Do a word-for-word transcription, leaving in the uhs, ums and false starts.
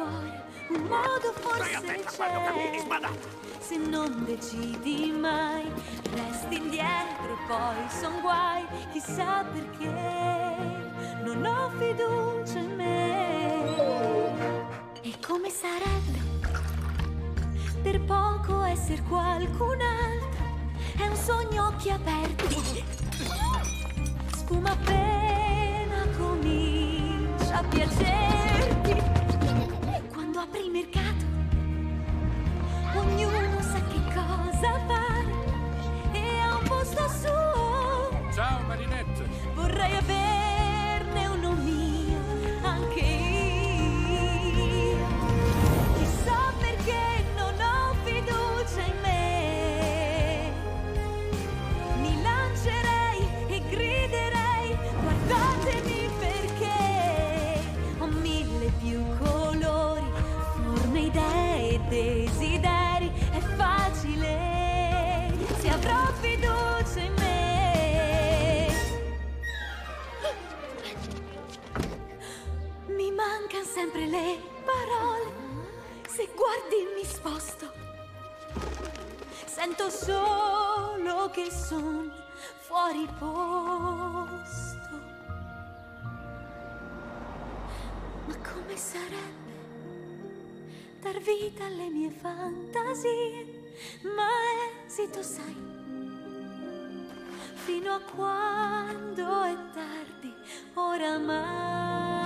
cuore, un modo forse c'è. Se non decidi mai, resti indietro e poi son guai. Chissà perché non ho fiducia in me. E come sarebbe per poco essere qualcun altro? È un sogno a occhi aperti, sfuma appena comincia a piacerti. Quando apri il mercato, ognuno sa che cosa fare e ha un posto suo. Ciao Marinette. Vorrei averne uno mio, anche io. Chissà perché non ho fiducia in me. Mi lancerei e griderei: guardatemi, perché ho mille più colori, forme, idee e desideri. È facile se avrò fiducia in me. Mi mancano sempre le parole, se guardi mi sposto. Sento solo che son fuori posto. Ma come sarebbe dar vita alle mie fantasie? Ma esito, sai, fino a quando è tardi oramai.